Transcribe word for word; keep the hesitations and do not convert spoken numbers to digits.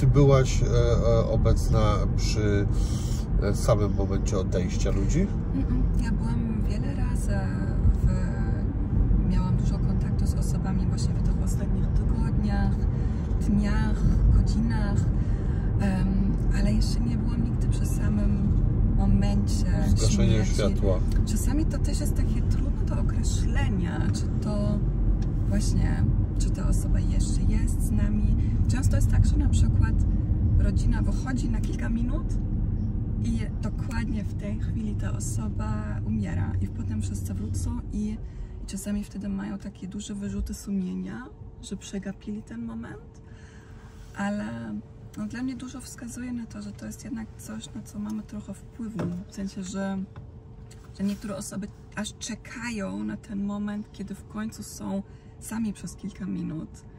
Ty byłaś e, e, obecna przy samym momencie odejścia ludzi? Ja byłam wiele razy, w, miałam dużo kontaktu z osobami właśnie w tych ostatnich tygodniach, dniach, godzinach, um, ale jeszcze nie byłam nigdy przy samym momencie zgaszenia śmierci. światła. Czasami to też jest takie trudne do określenia, czy to właśnie, czy ta osoba jeszcze jest z nami. Często jest tak, że na przykład rodzina wychodzi na kilka minut i dokładnie w tej chwili ta osoba umiera i potem wszyscy wrócą i, i czasami wtedy mają takie duże wyrzuty sumienia, że przegapili ten moment, ale no, dla mnie dużo wskazuje na to, że to jest jednak coś, na co mamy trochę wpływu, w sensie, że, że niektóre osoby aż czekają na ten moment, kiedy w końcu są sami przez kilka minut